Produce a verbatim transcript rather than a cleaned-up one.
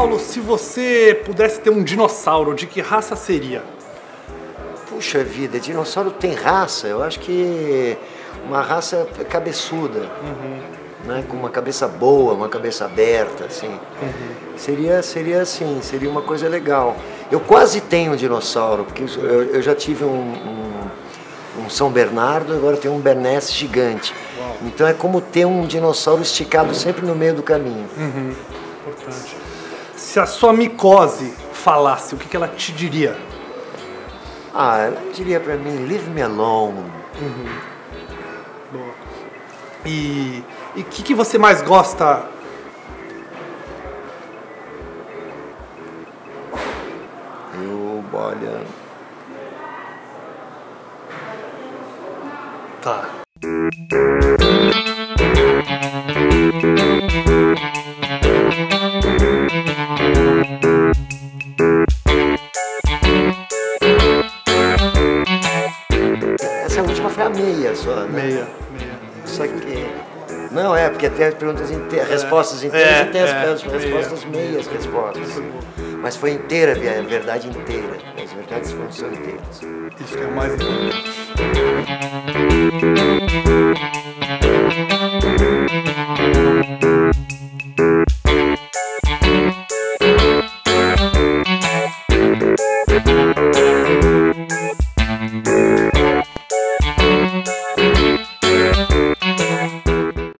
Paulo, se você pudesse ter um dinossauro, de que raça seria? Puxa vida, dinossauro tem raça? Eu acho que uma raça cabeçuda, uhum. né? Com uma cabeça boa, uma cabeça aberta, assim. Uhum. Seria, seria assim, seria uma coisa legal. Eu quase tenho um dinossauro, porque eu, eu já tive um, um, um São Bernardo, agora tenho um Bernese gigante. Uau. Então é como ter um dinossauro esticado sempre no meio do caminho. Uhum. Importante. Se a sua micose falasse, o que, que ela te diria? Ah, ela diria pra mim, leave me alone. Uhum. Boa. E o que, que você mais gosta? Eu, olha... Tá. Essa última foi a meia só, né? Meia, meia. Só que... Não, é, porque tem as perguntas inteiras, é. respostas inteiras é, e tem as, é, as respostas meia. meias respostas. Mas foi inteira, a verdade inteira. As verdades são inteiras. Isso que é o mais importante.